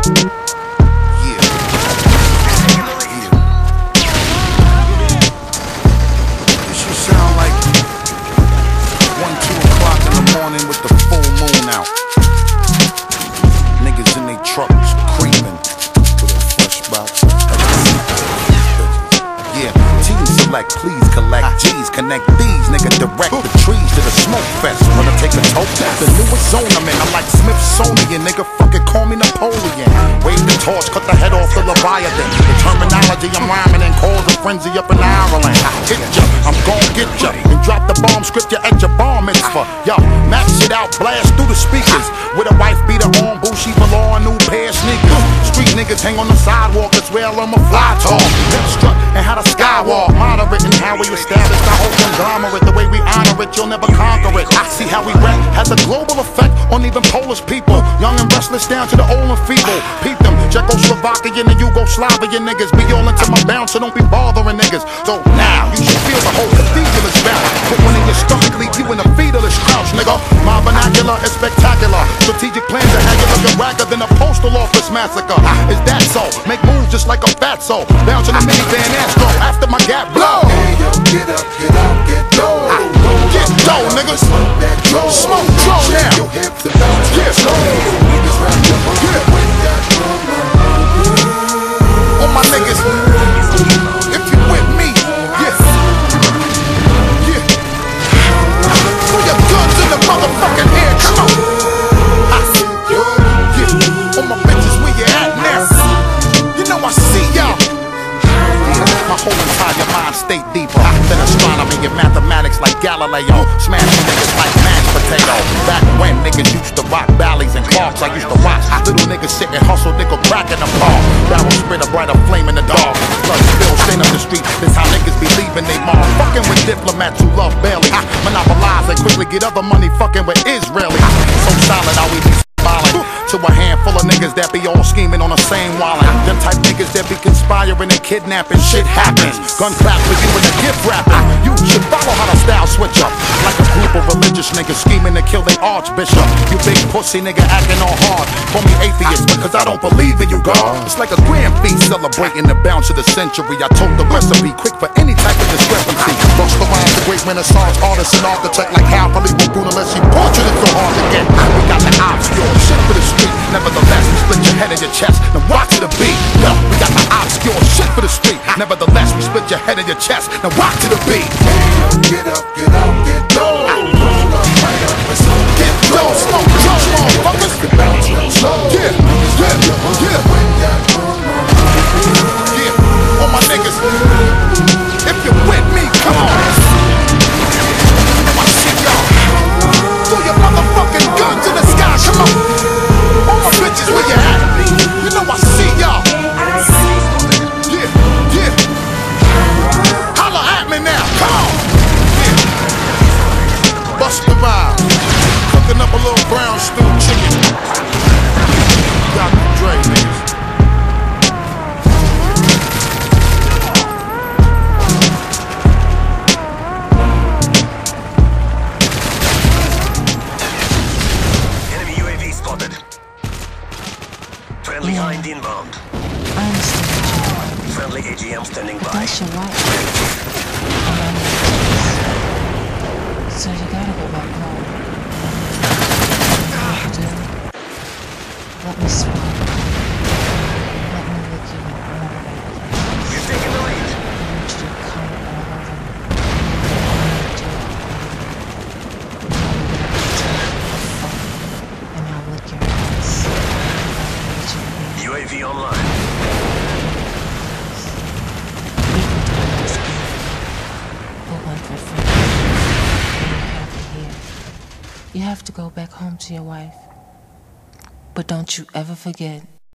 With the full moon out, niggas in they trucks creeping with a fresh box. Yeah, team select, please collect G's, connect these, nigga, direct the trees to the smoke fest. Wanna take a toke? The newest zone I'm in, I'm like Smithsonian, nigga, fucking call me Napoleon. Wave the torch, cut the head off the Leviathan. The terminology I'm rhyming and cause a frenzy up in Ireland. I hit ya, I'm gon' get ya, and drop the bomb script ya at your bar mitzvah. Yo, max it out, blast through the speakers. With a wife beater on, Bushi below a new pair of sneakers. Street niggas hang on the sidewalk, that's where I'm a fly tall. Hip strut and how the skywalk, moderate and how we establish the whole conglomerate. The way we honor it, you'll never conquer it. I see how we wreck, has a global effect on even Polish people. Young and restless down to the old and feeble. Peep them, Czechoslovakian and Yugoslavian niggas. Be all into my bounce, so don't be bothering niggas. So now, you should feel the whole cathedral is bound. Put one in your stomach, leave you in a fetalist crouch, nigga. My vernacular is spectacular. Strategic plans are how you looking ragged than a postal office massacre. Is that so? Make moves just like a fatso. Bounce in the minivan Astro after my gap blow. Hey yo, get up, get out, get low. Get low, niggas. Smoke that glow. Smoke glow now. Your hips and bounce. Get slow. Niggas rock your body when that drum roll. All my niggas, if you with me, yes. Yeah. Throw your guns in the motherfucking air, come on. Yeah. All my bitches, where you at now? You know I see y'all. My whole entire mind state deeper than astronomy and mathematics like Galileo. Smashing niggas like mashed potato. Back when niggas used to rock valleys and Clarks, I used to watch little niggas sit and hustle, nickel crack in the park. Barrel spit a brighter flame in the dark. Blood spill, stain up the street. This how niggas be leaving they mom. Fucking with diplomats who love Bailey. Monopolize and quickly get other money fucking with Israeli. So solid how we be smiling. To a handful of niggas that be all scheming on the same wallet. Them type niggas that be conspiring and kidnapping. Shit happens. Gun clap for you and the gift wrapping. You should follow how the style switch up. Like a group of religious niggas scheming to kill their archbishop. You big pussy nigga acting all hard. Call me atheist because I don't believe in you, God. It's like a grand feast celebrating the bounce of the century. I told the recipe quick for any type of discrepancy. Bust the rhymes, the great Renaissance artist and architect like how Philippe Brunelleschi. She portrait is so hard to get. We got the obscure shit for the street. Nevertheless, we split your head and your chest. Now rock to the beat. Yo, we got the obscure shit for the street. Nevertheless, we split your head and your chest. Now rock to the beat. Get up, get out, get low. Get low, smoke, jump, motherfuckers. Yeah, yeah, yeah. Yeah, all my niggas. If you're with me, come on. I see y'all. Throw your motherfucking guns in the sky, come on. All my bitches, where you at? You know I see y'all. Yeah, yeah. Holla at me now, come on. Yeah. Bust the rhyme. Cooking up a little brown stew chicken. Dr. Dre, niggas. Friendly Hind inbound. I understand. Friendly AGM standing by. That's your wife. So you gotta go back home. What do? Let me swallow. Let me lick you up. You're taking the lead. I want you to come all over me. I need you. And I'll lick your ass. UAV online. But one for free. You're happy here. You have to go back home to your wife. But don't you ever forget